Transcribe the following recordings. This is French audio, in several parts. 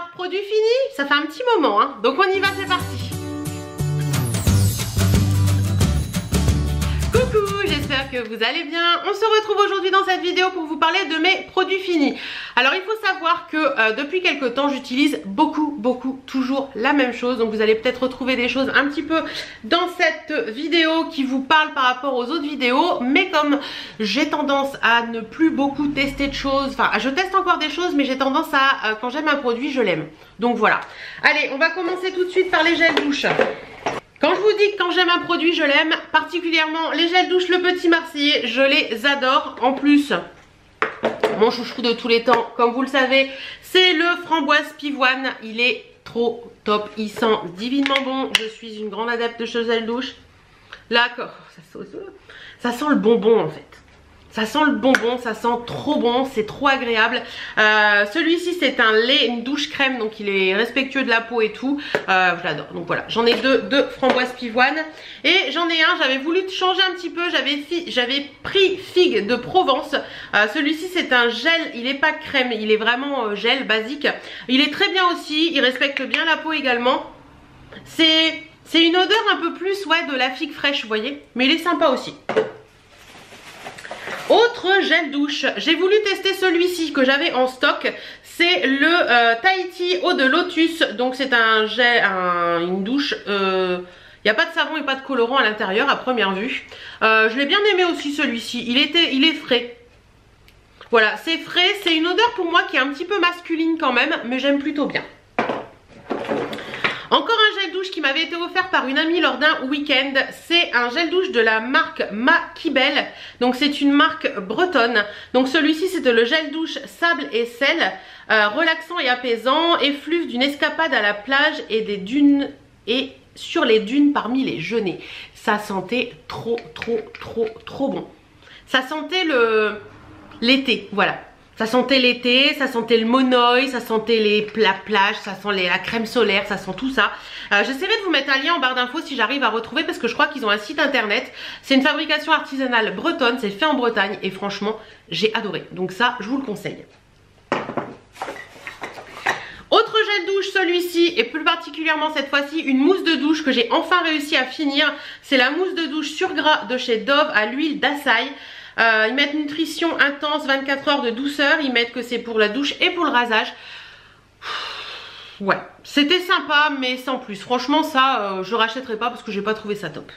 Alors, produit fini, ça fait un petit moment, hein. Donc on y va, c'est parti. Coucou, j'espère que vous allez bien. On se retrouve aujourd'hui dans cette vidéo pour vous parler de mes produits finis. Alors il faut savoir que depuis quelques temps j'utilise beaucoup toujours la même chose. Donc vous allez peut-être retrouver des choses un petit peu dans cette vidéo qui vous parlent par rapport aux autres vidéos. Mais comme j'ai tendance à ne plus beaucoup tester de choses, enfin je teste encore des choses mais j'ai tendance à, quand j'aime un produit, je l'aime. Donc voilà. Allez, on va commencer tout de suite par les gels douche. Quand je vous dis que quand j'aime un produit, je l'aime, particulièrement les gels douche Le Petit Marseillais, je les adore. En plus, mon chouchou de tous les temps, comme vous le savez, c'est le framboise pivoine. Il est trop top, il sent divinement bon. Je suis une grande adepte de ce gel douche. Là, ça sent le bonbon en fait. Ça sent le bonbon, ça sent trop bon, c'est trop agréable. Celui-ci c'est un lait, une douche crème, donc il est respectueux de la peau et tout. Je l'adore. Donc voilà, j'en ai deux framboise pivoine. Et j'en ai un, j'avais voulu changer un petit peu, j'avais pris figue de Provence. Celui-ci c'est un gel, il n'est pas crème, il est vraiment gel basique. Il est très bien aussi, il respecte bien la peau également. C'est une odeur un peu plus de la figue fraîche, vous voyez. Mais il est sympa aussi. Autre gel douche, j'ai voulu tester celui-ci que j'avais en stock, c'est le Tahiti Eau de Lotus. Donc c'est un gel, une douche, il n'y a pas de savon et pas de colorant à l'intérieur à première vue. Je l'ai bien aimé aussi celui-ci, il est frais. Voilà, c'est frais, c'est une odeur pour moi qui est un petit peu masculine quand même, mais j'aime plutôt bien. Encore un gel douche qui m'avait été offert par une amie lors d'un week-end. C'est un gel douche de la marque Makibel. Donc c'est une marque bretonne. Donc celui-ci c'était le gel douche sable et sel. Relaxant et apaisant. Effluve d'une escapade à la plage et des dunes et sur les dunes parmi les genêts. Ça sentait trop bon. Ça sentait l'été, voilà. Ça sentait l'été, ça sentait le monoï, ça sentait la plage, ça sent la crème solaire, ça sent tout ça. J'essaierai de vous mettre un lien en barre d'infos si j'arrive à retrouver parce que je crois qu'ils ont un site internet. C'est une fabrication artisanale bretonne, c'est fait en Bretagne et franchement j'ai adoré. Donc ça je vous le conseille. Autre gel douche, celui-ci, et plus particulièrement cette fois-ci, une mousse de douche que j'ai enfin réussi à finir. C'est la mousse de douche sur gras de chez Dove à l'huile d'açaï. Ils mettent nutrition intense, 24 heures de douceur. Ils mettent que c'est pour la douche et pour le rasage. Ouais, c'était sympa mais sans plus. Franchement ça, je rachèterai pas parce que j'ai pas trouvé ça top.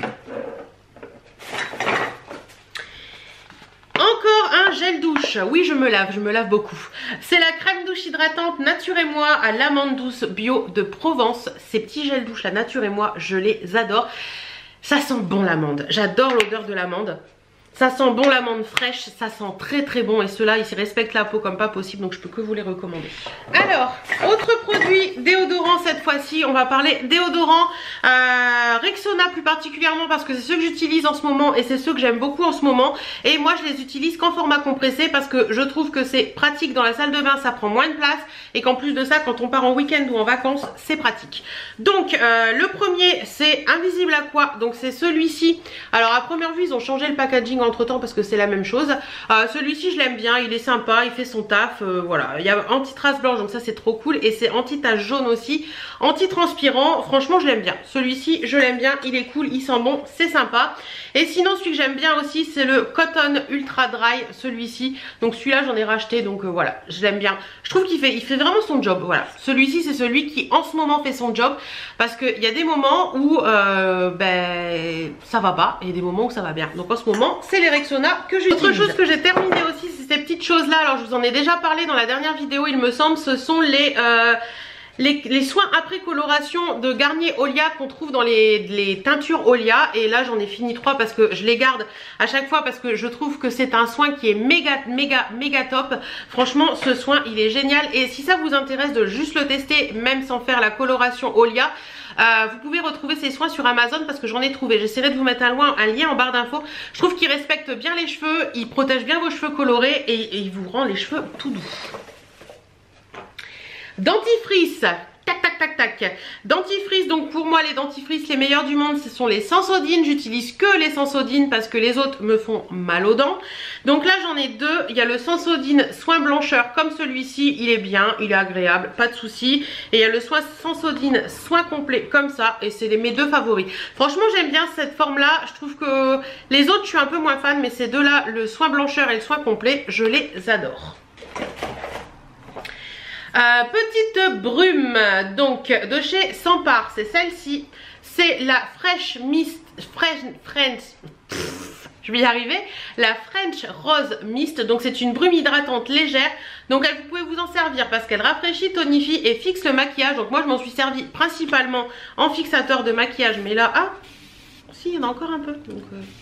Encore un gel douche. Oui, je me lave beaucoup. C'est la crème douche hydratante Nature et Moi à l'amande douce bio de Provence. Ces petits gels douche là, Nature et Moi, je les adore. Ça sent bon l'amande. J'adore l'odeur de l'amande. Ça sent bon l'amande fraîche, ça sent très bon et ceux-là ils respectent la peau comme pas possible donc je peux que vous les recommander. Alors, autre produit déodorant cette fois-ci, on va parler déodorant Rexona plus particulièrement parce que c'est ceux que j'utilise en ce moment et c'est ceux que j'aime beaucoup en ce moment. Et moi je les utilise qu'en format compressé parce que je trouve que c'est pratique dans la salle de bain, ça prend moins de place et qu'en plus de ça quand on part en week-end ou en vacances c'est pratique. Donc le premier c'est Invisible Aqua, donc c'est celui-ci. Alors à première vue ils ont changé le packaging entre temps parce que c'est la même chose. Celui-ci je l'aime bien, il est sympa, il fait son taf, voilà. Il y a anti-trace blanche donc ça c'est trop cool et c'est anti-tache jaune aussi, anti-transpirant, franchement je l'aime bien. Celui-ci je l'aime bien, il est cool, il sent bon, c'est sympa. Et sinon celui que j'aime bien aussi c'est le Cotton Ultra Dry, celui-ci. Donc celui-là j'en ai racheté donc voilà, je l'aime bien. Je trouve qu'il fait vraiment son job, voilà. Celui-ci c'est celui qui en ce moment fait son job parce qu'il y a des moments où ça va pas et des moments où ça va bien. Donc en ce moment c'est les Rexona que j'utilise. Autre chose que j'ai terminé aussi c'est ces petites choses là. Alors je vous en ai déjà parlé dans la dernière vidéo il me semble. Ce sont les soins après coloration de Garnier Olia qu'on trouve dans les teintures Olia. Et là j'en ai fini 3 parce que je les garde à chaque fois parce que je trouve que c'est un soin qui est méga top. Franchement ce soin il est génial et si ça vous intéresse de juste le tester même sans faire la coloration Olia, vous pouvez retrouver ces soins sur Amazon parce que j'en ai trouvé. J'essaierai de vous mettre un lien en barre d'infos. Je trouve qu'il respecte bien les cheveux, il protège bien vos cheveux colorés et il vous rend les cheveux tout doux. Dentifrice Tac, tac, tac, tac. Dentifrice, donc pour moi les dentifrices les meilleurs du monde ce sont les Sensodyne. J'utilise que les Sensodyne parce que les autres me font mal aux dents. Donc là j'en ai deux. Il y a le Sensodyne soin blancheur comme celui-ci, il est bien, il est agréable, pas de souci. Et il y a le Sensodyne soin complet comme ça et c'est mes deux favoris. Franchement j'aime bien cette forme là. Je trouve que les autres je suis un peu moins fan, mais ces deux là, le soin blancheur et le soin complet, je les adore. Petite brume donc de chez Sampar, c'est celle-ci, c'est la Fresh Mist, je vais y arriver, la French Rose Mist, donc c'est une brume hydratante légère, donc vous pouvez vous en servir parce qu'elle rafraîchit, tonifie et fixe le maquillage, donc moi je m'en suis servi principalement en fixateur de maquillage, mais là, ah, si il y en a encore un peu, donc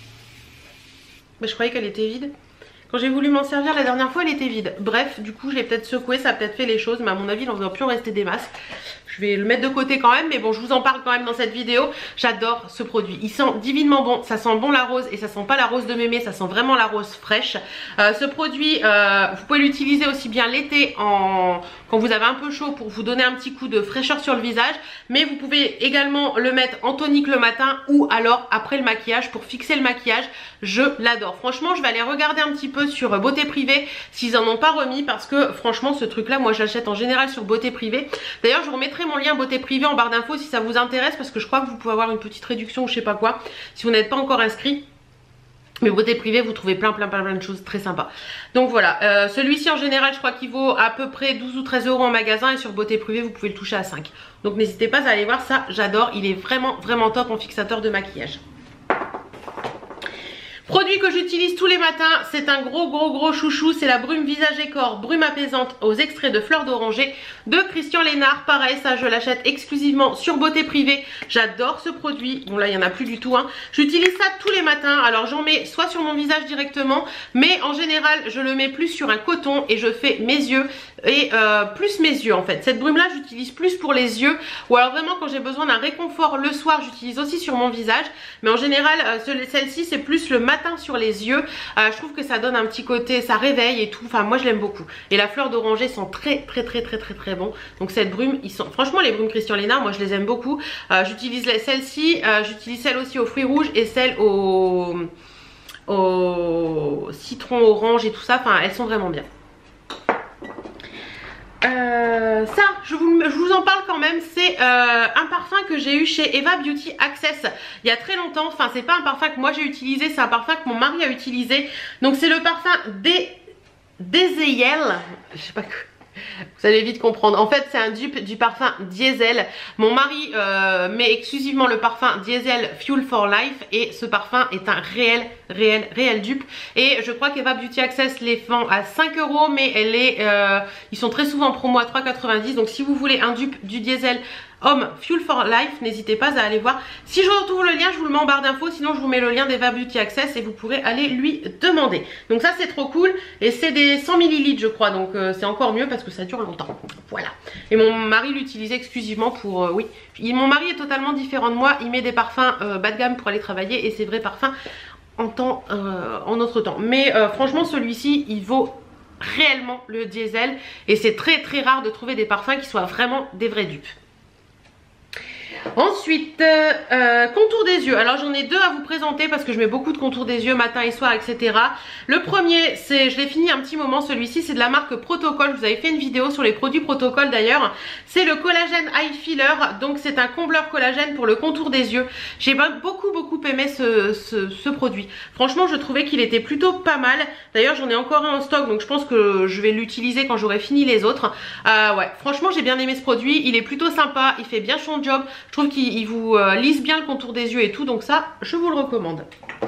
je croyais qu'elle était vide. Quand j'ai voulu m'en servir la dernière fois, elle était vide. Bref, du coup, je l'ai peut-être secoué, ça a peut-être fait les choses, mais à mon avis, il n'en va plus en rester des masses. Je vais le mettre de côté quand même, mais bon, je vous en parle quand même dans cette vidéo. J'adore ce produit. Il sent divinement bon. Ça sent bon la rose et ça sent pas la rose de mémé, ça sent vraiment la rose fraîche. Ce produit, vous pouvez l'utiliser aussi bien l'été quand vous avez un peu chaud pour vous donner un petit coup de fraîcheur sur le visage. Mais vous pouvez également le mettre en tonique le matin ou alors après le maquillage pour fixer le maquillage. Je l'adore. Franchement, je vais aller regarder un petit peu sur Beauté Privée s'ils en ont pas remis parce que franchement, ce truc-là, moi, j'achète en général sur Beauté Privée. D'ailleurs, je vous remettrai mon lien Beauté Privée en barre d'infos si ça vous intéresse parce que je crois que vous pouvez avoir une petite réduction ou je sais pas quoi si vous n'êtes pas encore inscrit. Mais Beauté Privée, vous trouvez plein de choses très sympas. Donc voilà, celui-ci en général, je crois qu'il vaut à peu près 12 ou 13 euros en magasin et sur Beauté Privée, vous pouvez le toucher à 5. Donc n'hésitez pas à aller voir ça, j'adore, il est vraiment top en fixateur de maquillage. Produit que j'utilise tous les matins, c'est un gros chouchou, c'est la brume visage et corps, brume apaisante aux extraits de fleurs d'oranger de Christian Lénard. Pareil, ça je l'achète exclusivement sur Beauté Privée, j'adore ce produit. Bon là il n'y en a plus du tout, hein. J'utilise ça tous les matins, alors j'en mets soit sur mon visage directement, mais en général je le mets plus sur un coton et je fais mes yeux et plus mes yeux en fait. Cette brume là j'utilise plus pour les yeux ou alors vraiment quand j'ai besoin d'un réconfort le soir j'utilise aussi sur mon visage, mais en général celle-ci c'est plus le matin sur les yeux. Je trouve que ça donne un petit côté, ça réveille et tout, enfin moi je l'aime beaucoup. Et la fleur d'oranger sent très bon. Donc cette brume, franchement les brumes Christian Lénard, moi je les aime beaucoup. J'utilise celle-ci, j'utilise celle aussi aux fruits rouges et celle au citron orange et tout ça, enfin elles sont vraiment bien. Ça je vous en parle quand même, c'est un parfum que j'ai eu chez Eva Beauty Access il y a très longtemps. Enfin c'est pas un parfum que moi j'ai utilisé, c'est un parfum que mon mari a utilisé. Donc c'est le parfum Diesel, je sais pas que... Vous allez vite comprendre. En fait c'est un dupe du parfum Diesel. Mon mari met exclusivement le parfum Diesel Fuel for Life et ce parfum est un réel dupe. Et je crois qu'Eva Beauty Access les vend à 5 euros, mais ils sont très souvent en promo à 3,90 €. Donc si vous voulez un dupe du Diesel Homme Fuel for Life, n'hésitez pas à aller voir. Si je retrouve le lien, je vous le mets en barre d'infos. Sinon, je vous mets le lien d'Eva Beauty Access et vous pourrez aller lui demander. Donc ça, c'est trop cool. Et c'est des 100 ml, je crois. Donc c'est encore mieux parce que ça dure longtemps. Voilà. Et mon mari l'utilisait exclusivement pour... oui. Mon mari est totalement différent de moi. Il met des parfums bas de gamme pour aller travailler et c'est vrais parfums en notre temps. Mais franchement, celui-ci, il vaut réellement le Diesel. Et c'est très rare de trouver des parfums qui soient vraiment des vrais dupes. Ensuite, contour des yeux. Alors j'en ai deux à vous présenter parce que je mets beaucoup de contours des yeux matin et soir, etc. Le premier, je l'ai fini un petit moment, celui-ci c'est de la marque Protocol. Je vous avais fait une vidéo sur les produits Protocol d'ailleurs. C'est le Collagène Eye Filler. Donc c'est un combleur collagène pour le contour des yeux. J'ai beaucoup aimé ce produit. Franchement je trouvais qu'il était plutôt pas mal. D'ailleurs j'en ai encore un en stock, donc je pense que je vais l'utiliser quand j'aurai fini les autres. Ouais, franchement j'ai bien aimé ce produit. Il est plutôt sympa, il fait bien son job. Je trouve qu'il vous lisse bien le contour des yeux et tout, donc ça, je vous le recommande.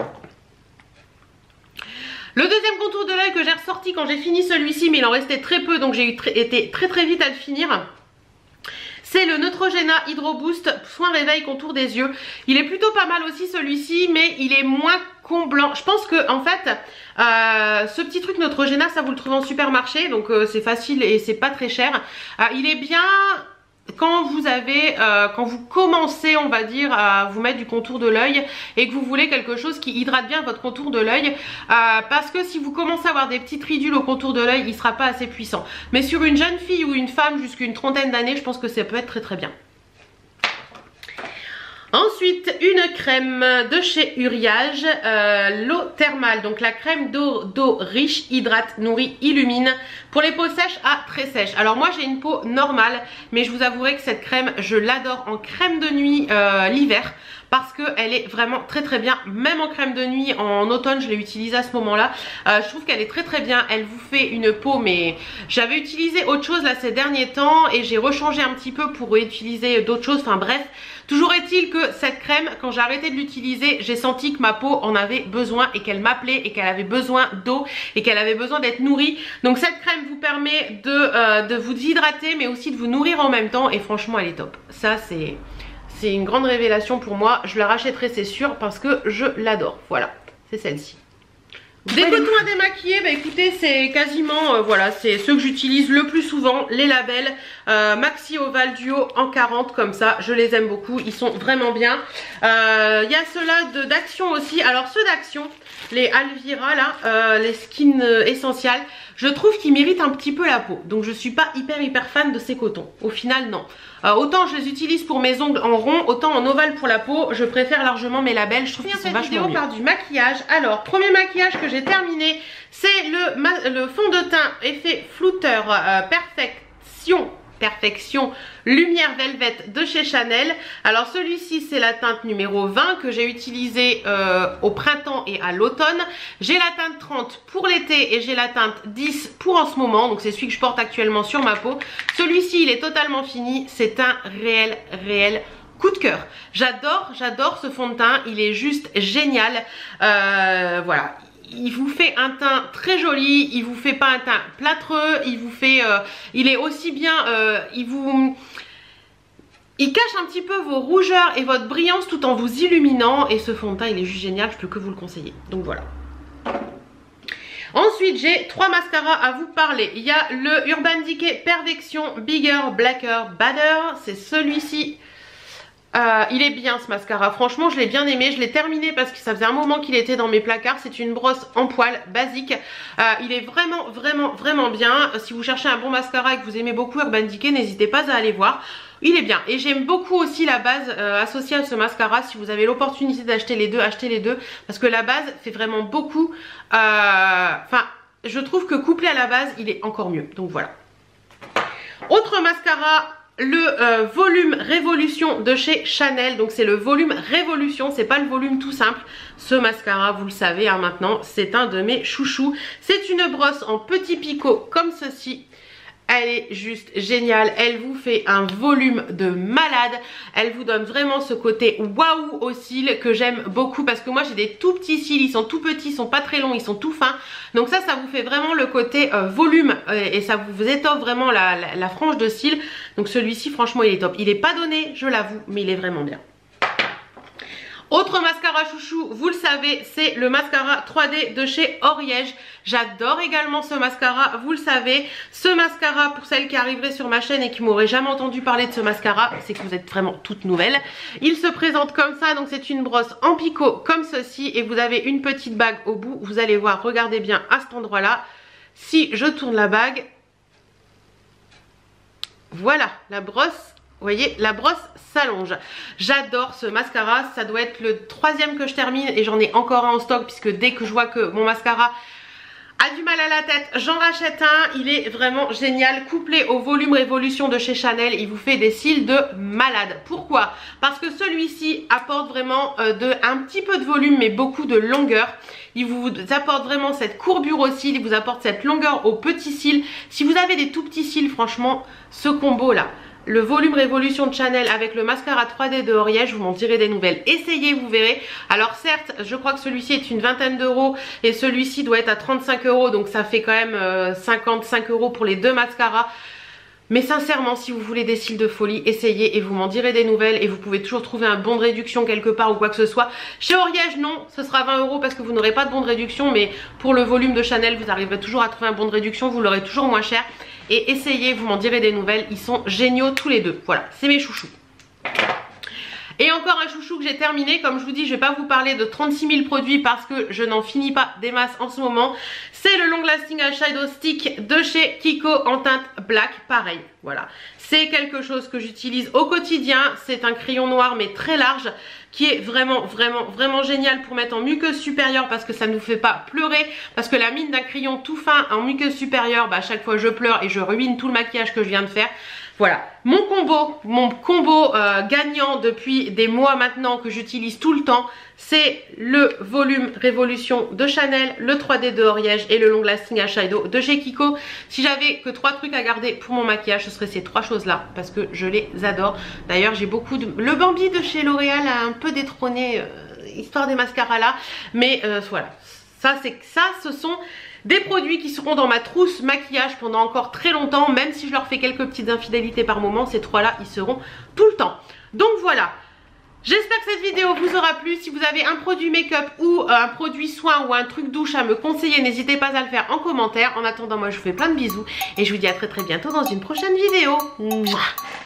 Le deuxième contour de l'œil que j'ai ressorti quand j'ai fini celui-ci, mais il en restait très peu, donc j'ai été très vite à le finir. C'est le Neutrogena Hydro Boost Soin Réveil Contour des Yeux. Il est plutôt pas mal aussi celui-ci, mais il est moins comblant. Je pense que en fait, ce petit truc Neutrogena, ça vous le trouvez en supermarché, donc c'est facile et c'est pas très cher. Il est bien... quand vous commencez, on va dire, à vous mettre du contour de l'œil et que vous voulez quelque chose qui hydrate bien votre contour de l'œil, parce que si vous commencez à avoir des petites ridules au contour de l'œil, il ne sera pas assez puissant. Mais sur une jeune fille ou une femme jusqu'à une trentaine d'années, je pense que ça peut être très très bien. Ensuite, une crème de chez Uriage, l'eau thermale, donc la crème d'eau riche, hydrate, nourrit, illumine pour les peaux sèches à très sèches. Alors moi j'ai une peau normale, mais je vous avouerai que cette crème, je l'adore en crème de nuit l'hiver, parce qu'elle est vraiment très très bien, même en crème de nuit en automne, je l'ai utilisée à ce moment-là. Je trouve qu'elle est très très bien, elle vous fait une peau, mais j'avais utilisé autre chose là ces derniers temps et j'ai rechangé un petit peu pour utiliser d'autres choses, enfin bref. Toujours est-il que cette crème, quand j'ai arrêté de l'utiliser, j'ai senti que ma peau en avait besoin et qu'elle m'appelait et qu'elle avait besoin d'eau et qu'elle avait besoin d'être nourrie. Donc cette crème vous permet de vous hydrater mais aussi de vous nourrir en même temps et franchement elle est top. Ça c'est une grande révélation pour moi. Je la rachèterai c'est sûr parce que je l'adore. Voilà, c'est celle-ci. Des cotons à démaquiller, bah écoutez c'est quasiment voilà, c'est ceux que j'utilise le plus souvent, les labels Maxi Oval Duo en 40 comme ça, je les aime beaucoup, ils sont vraiment bien. Il y a ceux-là d'Action aussi, alors ceux d'Action, les Alvira là, les Skin Essentials, je trouve qu'ils méritent un petit peu la peau, donc je suis pas hyper fan de ces cotons, au final non. Autant je les utilise pour mes ongles en rond, autant en ovale pour la peau, je préfère largement mes labels, je trouve qu'ils sont vachement mieux. Par du maquillage, alors premier maquillage que j'ai terminé, c'est le fond de teint effet flouteur Perfection Lumière Velvet de chez Chanel. Alors celui-ci c'est la teinte numéro 20 que j'ai utilisé au printemps et à l'automne. J'ai la teinte 30 pour l'été et j'ai la teinte 10 pour en ce moment. Donc c'est celui que je porte actuellement sur ma peau. Celui-ci il est totalement fini. C'est un réel coup de cœur. J'adore ce fond de teint. Il est juste génial. Voilà. Il vous fait un teint très joli, il vous fait pas un teint plâtreux, il vous fait, il est aussi bien, il cache un petit peu vos rougeurs et votre brillance tout en vous illuminant et ce fond de teint il est juste génial, je peux que vous le conseiller. Donc voilà. Ensuite j'ai 3 mascaras à vous parler. Il y a le Urban Decay Perfection Bigger, Blacker, Badder, c'est celui-ci. Il est bien ce mascara, franchement je l'ai bien aimé, je l'ai terminé parce que ça faisait un moment qu'il était dans mes placards. C'est une brosse en poil basique, il est vraiment bien. Si vous cherchez un bon mascara et que vous aimez beaucoup Urban Decay, n'hésitez pas à aller voir, il est bien. Et j'aime beaucoup aussi la base associée à ce mascara. Si vous avez l'opportunité d'acheter les deux, achetez les deux parce que la base fait vraiment beaucoup, enfin je trouve que couplé à la base il est encore mieux, donc voilà. Autre mascara, le volume Révolution de chez Chanel. Donc c'est le volume Révolution, c'est pas le volume tout simple. Ce mascara vous le savez hein, maintenant, c'est un de mes chouchous. C'est une brosse en petit picot comme ceci. Elle est juste géniale, elle vous fait un volume de malade, elle vous donne vraiment ce côté waouh aux cils que j'aime beaucoup parce que moi j'ai des tout petits cils, ils sont tout petits, ils sont pas très longs, ils sont tout fins. Donc ça vous fait vraiment le côté volume et ça vous étoffe vraiment la frange de cils. Donc celui-ci franchement il est top, il est pas donné je l'avoue mais il est vraiment bien. Autre mascara chouchou, vous le savez, c'est le mascara 3D de chez Oriège. J'adore également ce mascara, vous le savez. Ce mascara, pour celles qui arriveraient sur ma chaîne et qui m'auraient jamais entendu parler de ce mascara, c'est que vous êtes vraiment toute nouvelle. Il se présente comme ça, donc c'est une brosse en picot comme ceci et vous avez une petite bague au bout. Vous allez voir, regardez bien à cet endroit-là. Si je tourne la bague, voilà la brosse. Vous voyez, la brosse s'allonge. J'adore ce mascara, ça doit être le 3e que je termine et j'en ai encore un en stock puisque dès que je vois que mon mascara a du mal à la tête, j'en rachète un. Il est vraiment génial, couplé au volume Révolution de chez Chanel, il vous fait des cils de malade. Pourquoi? Parce que celui-ci apporte vraiment un petit peu de volume mais beaucoup de longueur. Il vous apporte vraiment cette courbure aux cils, il vous apporte cette longueur aux petits cils. Si vous avez des tout petits cils, franchement, ce combo là, le volume Révolution de Chanel avec le mascara 3D de Oriège, vous m'en direz des nouvelles. Essayez, vous verrez. Alors certes, je crois que celui-ci est une vingtaine d'euros et celui-ci doit être à 35 euros. Donc ça fait quand même 55 euros pour les deux mascaras. Mais sincèrement, si vous voulez des cils de folie, essayez et vous m'en direz des nouvelles. Et vous pouvez toujours trouver un bon de réduction quelque part ou quoi que ce soit. Chez Oriège, non, ce sera 20 euros parce que vous n'aurez pas de bon de réduction. Mais pour le volume de Chanel, vous arriverez toujours à trouver un bon de réduction, vous l'aurez toujours moins cher. et essayez, vous m'en direz des nouvelles, ils sont géniaux tous les deux. Voilà, c'est mes chouchous. Et encore un chouchou que j'ai terminé, comme je vous dis, je vais pas vous parler de 36 000 produits parce que je n'en finis pas des masses en ce moment. C'est le Long Lasting Eyeshadow Stick de chez Kiko en teinte black, pareil, voilà. C'est quelque chose que j'utilise au quotidien, c'est un crayon noir mais très large qui est vraiment génial pour mettre en muqueuse supérieure parce que ça ne nous fait pas pleurer, parce que la mine d'un crayon tout fin en muqueuse supérieure, bah à chaque fois je pleure et je ruine tout le maquillage que je viens de faire. Voilà, mon combo gagnant depuis des mois maintenant que j'utilise tout le temps, c'est le volume Révolution de Chanel, le 3D de Oriège et le Long Lasting Eyeshadow de chez Kiko. Si j'avais que 3 trucs à garder pour mon maquillage, ce serait ces 3 choses là parce que je les adore. D'ailleurs j'ai beaucoup de... Le Bambi de chez L'Oréal a un peu détrôné histoire des mascaras là, mais voilà, ce sont... des produits qui seront dans ma trousse maquillage pendant encore très longtemps, même si je leur fais quelques petites infidélités par moment, ces 3 là ils seront tout le temps. Donc voilà, j'espère que cette vidéo vous aura plu. Si vous avez un produit make-up ou un produit soin ou un truc douche à me conseiller, n'hésitez pas à le faire en commentaire. En attendant, moi je vous fais plein de bisous et je vous dis à très bientôt dans une prochaine vidéo. Mouah.